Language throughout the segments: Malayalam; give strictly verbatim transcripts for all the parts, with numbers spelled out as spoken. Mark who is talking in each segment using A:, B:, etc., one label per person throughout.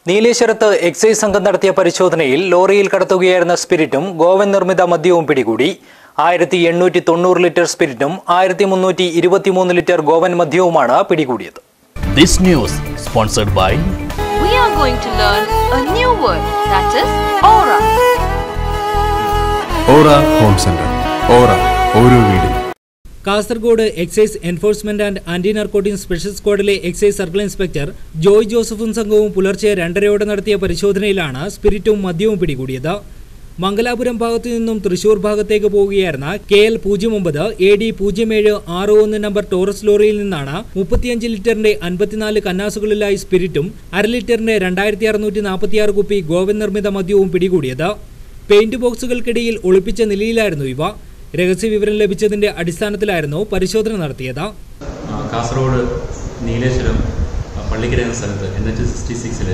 A: നീലേശ്വരത്ത് എക്സൈസ് സംഘം നടത്തിയ പരിശോധനയിൽ ലോറിയിൽ കടത്തുകയായിരുന്ന സ്പിരിറ്റും ഗോവൻ നിർമ്മിത മദ്യവും പിടികൂടി. ആയിരത്തി എണ്ണൂറ്റി തൊണ്ണൂറ് ലിറ്റർ സ്പിരിറ്റും ആയിരത്തി മുന്നൂറ്റി ഇരുപത്തിമൂന്ന് ലിറ്റർ ഗോവൻ മദ്യവുമാണ് പിടികൂടിയത്.
B: This news sponsored by
C: We are going to learn a new word, that is Aura.
D: Aura Home Center. Aura ഓരോ വീടും.
E: Kasaragod excise enforcement and anti narcotic special സ്ക്വാഡിലെ എക്സൈസ് സർക്കിൾ ഇൻസ്പെക്ടർ ജോയ് ജോസഫും സംഘവും പുലർച്ചെ രണ്ടരയോടെ നടത്തിയ പരിശോധനയിലാണ് സ്പിരിറ്റും മദ്യവും പിടികൂടിയത്. മംഗലാപുരം ഭാഗത്തു നിന്നും തൃശൂർ ഭാഗത്തേക്ക് പോവുകയായിരുന്ന കെ എൽ പൂജ്യം ഒമ്പത് എ ഡി പൂജ്യം ഏഴ് ആറ് ഒന്ന് നമ്പർ ടോറസ് ലോറിയിൽ നിന്നാണ് മുപ്പത്തിയഞ്ച് ലിറ്ററിന്റെ അൻപത്തിനാല് കന്നാസുകളിലായി സ്പിരിറ്റും അര ലിറ്ററിന്റെ രണ്ടായിരത്തി അറുന്നൂറ്റി നാൽപ്പത്തിയാറ് കുപ്പി ഗോവൻ നിർമ്മിത മദ്യവും പിടികൂടിയത്. പെയിന്റ് ബോക്സുകൾക്കിടയിൽ ഒളിപ്പിച്ച നിലയിലായിരുന്നു ഇവ. രഹസ്യ വിവരം ലഭിച്ചതിന്റെ അടിസ്ഥാനത്തിലായിരുന്നു പരിശോധന നടത്തിയത്.
F: കാസർഗോഡ് നീലേശ്വരം പള്ളിക്കര എന്ന സ്ഥലത്ത് എൻ എച്ച് സിക്സ്റ്റി സിക്സിൽ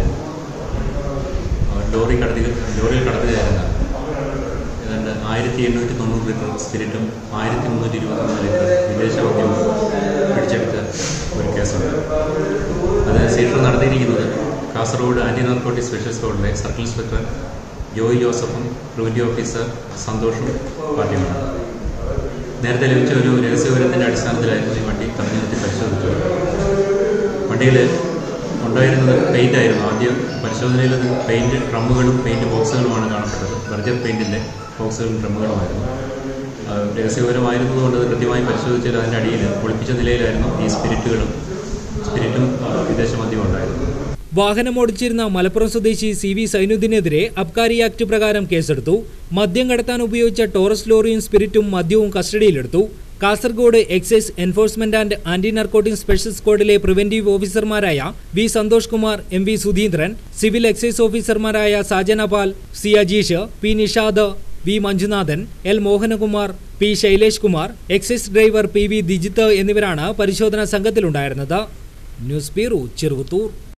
F: ലോറി കടത്തി ലോറിയിൽ കടത്തുകയായിരുന്ന ഏതാണ്ട് ആയിരത്തി എണ്ണൂറ്റി തൊണ്ണൂറ് ലിറ്റർ സ്പിരിറ്റും ആയിരത്തി മുന്നൂറ്റി ഇരുപത്തിമൂന്ന് ലിറ്റർ വിദേശ മദ്യവും പിടിച്ചെടുത്ത ഒരു കേസുണ്ട്. അത് സീഷർ നടത്തിയിരിക്കുന്നത് കാസർഗോഡ് ആന്റി നാർക്കോട്ടിക് സ്പെഷ്യൽ സ്ക്വാഡിലെ സർക്കിൾ ഇൻസ്പെക്ടർ ജോയ് ജോസഫും പ്രിവൻറ്റീവ് ഓഫീസർ സന്തോഷും പാർട്ടിയുമാണ്. നേരത്തെ ലഭിച്ച ഒരു രഹസ്യവിവരത്തിൻ്റെ അടിസ്ഥാനത്തിലായിരുന്നു ഈ വണ്ടി തടഞ്ഞു നിർത്തി പരിശോധിച്ചത്. വണ്ടിയിൽ ഉണ്ടായിരുന്നത് പെയിൻ്റ് ആയിരുന്നു. ആദ്യം പരിശോധനയിൽ പെയിൻറ്റ് ഡ്രമ്മുകളും പെയിൻറ്റ് ബോക്സുകളുമാണ് കാണപ്പെട്ടത്. ബർജർ പെയിൻറ്റിൻ്റെ ബോക്സുകളും ഡ്രമ്മുകളുമായിരുന്നു. രഹസ്യവിവരമായിരുന്നതുകൊണ്ട് അത് കൃത്യമായി പരിശോധിച്ചാൽ അതിൻ്റെ അടിയിൽ ഒളിപ്പിച്ച നിലയിലായിരുന്നു ഈ സ്പിരിറ്റുകളും സ്പിരിറ്റും വിദേശ മദ്യവും ഉണ്ടായിരുന്നു.
E: വാഹനമോടിച്ചിരുന്ന മലപ്പുറം സ്വദേശി സി വി സൈനുദ്ദീനെതിരെ അബ്കാരി ആക്ട് പ്രകാരം കേസെടുത്തു. മദ്യം കടത്താൻ ഉപയോഗിച്ച ടോറസ് ലോറിയും സ്പിരിറ്റും മദ്യവും കസ്റ്റഡിയിലെടുത്തു. Kasaragod excise enforcement and anti narcotic special സ്ക്വാഡിലെ പ്രിവന്റീവ് ഓഫീസർമാരായ V Santhosh Kumar, M V Sudheendran, civil excise ഓഫീസർമാരായ Sajana Pal, C Ajeesh, P Nishad, V Manjunathan, L Mohanakumar, P Shailesh Kumar, excise driver P V Dijith എന്നിവരാണ് പരിശോധനാ സംഘത്തിലുണ്ടായിരുന്നത്. News bureau, Cheruvathur.